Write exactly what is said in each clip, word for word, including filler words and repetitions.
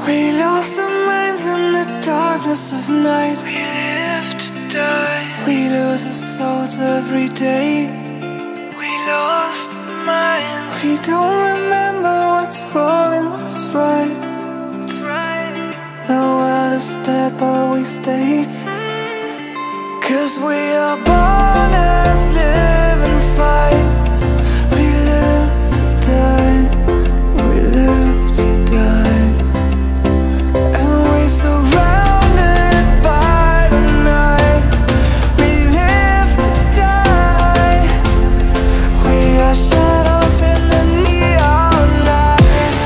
We lost our minds in the darkness of night. We live to die. We lose our souls every day. We lost our minds. We don't remember what's wrong and what's right. It's right. The world is dead but we stay. Cause we are born as living fights. We live to die. We live to die. And we surrounded by the night. We live to die. We are shadows in the neon light.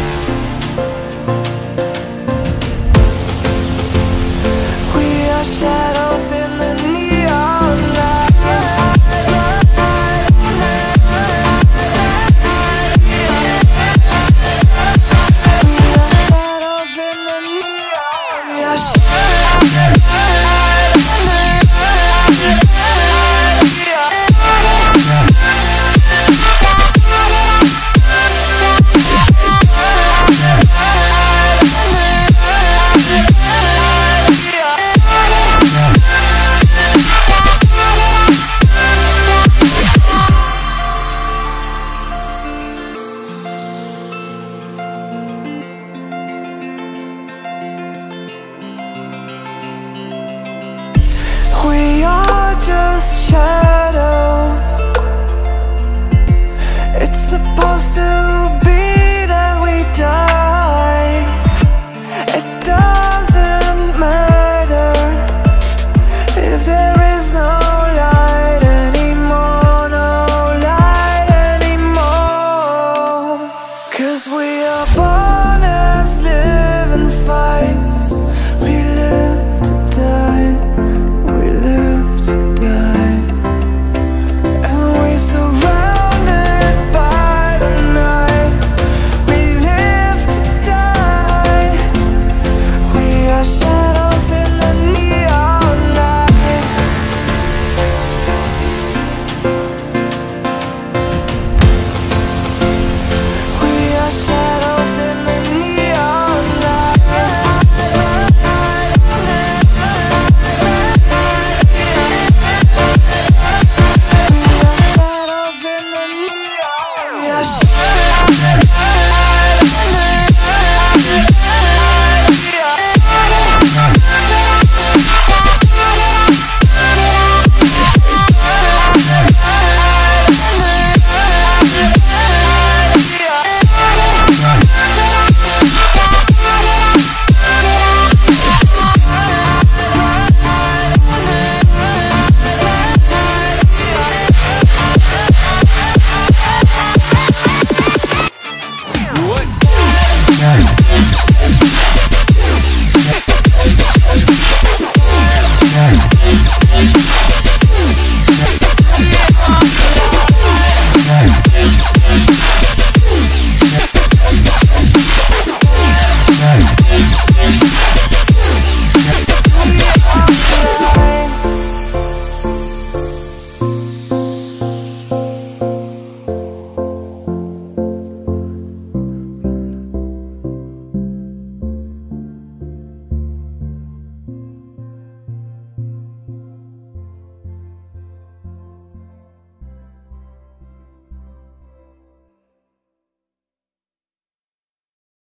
We are shadows.